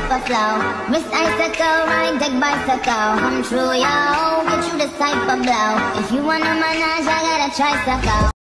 type of flow. Wrist icicle, ride deck bicycle. Come true, yo, get you this type of blow. If you want a menage, I got a tricycle.